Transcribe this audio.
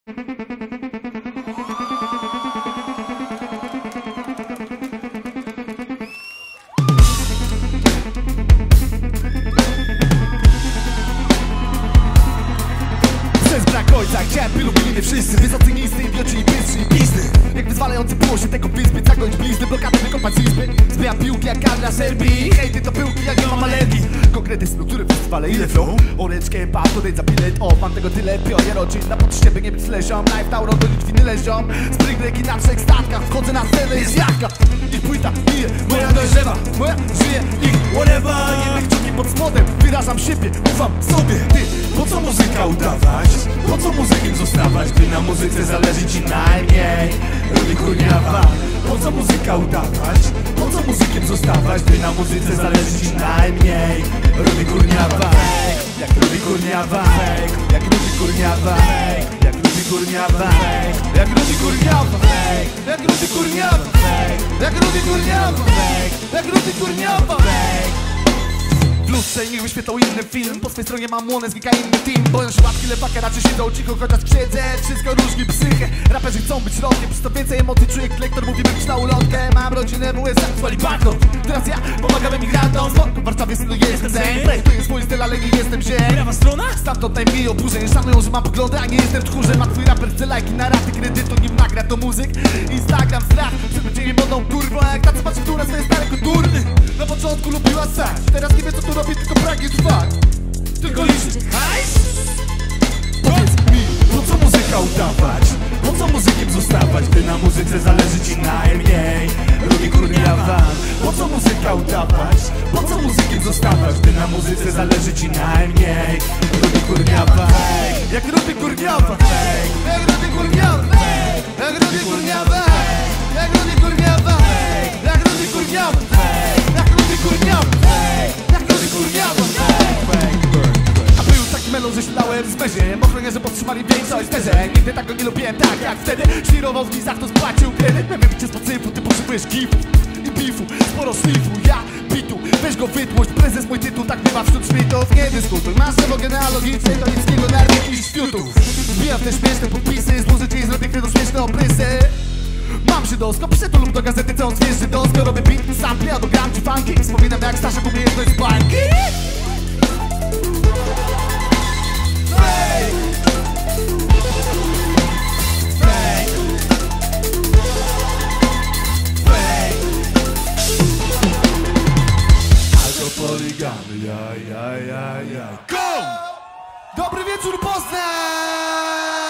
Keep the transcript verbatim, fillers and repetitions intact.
Przez brak ojca chciałem, by lubili mnie wszyscy. Wysocy, niscy, idioci i bystrzy i pizdy. Jak wyzwalający było się tego wyspy, zakończ blizny, blokady wykopać z izby. Zbijam piłki jak karna Serbii. Hejty to pyłki jak nie mam alergii. Konkrety struktury w festiwale, ile flow? Oreczkę, pap, to dej za bilet. O, mam tego tyle, pionier rodzina pod ściebie, nie być leziom. Live Tauro, do Litwiny leziom. Spring breaki na trzech statkach, wchodzę na scenę, jest jaka. Ich płyta, bije, moja dojrzewa, moja żyje, ich whatever. Jednych kciuki pod spodem, wyrażam siebie, ufam sobie. Ty, po co muzyka udawać? Po co muzykiem zostawać, gdy na muzyce zależy ci najmniej? Rudy Kurniawan. Po co muzyka udawać? Po co muzykiem zostawać, gdy na muzyce zależy ci najmniej? Rudy Kurniawan. Jak Rudy Kurniawan. Jak Rudy Kurniawan. Jak Rudy Kurniawan. Jak Rudy Kurniawan. Jak Rudy Kurniawan. Jak Rudy Kurniawan. Jak Rudy Kurniawan. W lustrze niech wyświetlał inny film. Po swej stronie mam Łonę, znika inny team. Boją się łapki lewaka, raczej siedzą cicho, chociaż siedzę. Wszystko różni psychę. Raperzy chcą być rodkiem, przez to więcej emocji czuję, klektor mówi być na ulotkę. Mam rodzinę w U S A, zwali banknot. Teraz ja pomagam emigrantom. W Warszawie synu jestem zen. Projektuję swój styl, ale nie jestem zień. Prawa strona? Stamtąd najmniej oburzeń. Szanują, że mam poglądy, a nie jestem tchórzem. A twój raper chce lajki na raty kredytu, nim nagra to muzyk. Instagram strach, przed będziemy modą kurwą. A jak tacy patrzy tu na swoje stare kulturny. Na początku lubiła sać, teraz nie wie co tu robi, tylko pragnie trwać. Tylko liczy hajs. Powiedz mi, po co muzyka udawać? Po co muzykiem zostawać, gdy na muzyce zależy ci najmniej? Rudy Kurniawan. Po co muzyka udawać? Po co muzykiem zostawać, gdy na muzyce zależy ci najmniej? Rudy Kurniawan. Jak Rudy Kurniawan. Jak Rudy Kurniawan. Jak Rudy Kurniawan. Jak Rudy Kurniawan. Jak Rudy Kurniawan. Jak Rudy Kurniawan. Jak Rudy Kurniawan. A był taki melon, że ślałem w zmerze. Ochroniarze powstrzymali większość zderzeń. Nigdy tak go nie lubiłem tak jak wtedy. Świrował w lizach, to spłacił kredyt. Na wybicie spod syfu, ty potrzebujesz gifów i bifu, sporo szlifu, ja bitu. Weź go wytłość, prezes mój tytuł, tak bywa wśród szmitów. Nie dyskutuj, masz drzewo genealogiczne, to niskiego nerwów i świutów. Wbijam te śmieszne podpisy, złożycie i zrobię kredą śmieszne obrysy. Mam żydosko, piszę to lub do gazety, co on zwierzy dosko. Robię beat, sample, a do gram czy funky. Wspominam jak Staszek umiejętność z bańki. Poligamy, ja, ja, ja, ja. Go! Dobry wieczór, Poznań!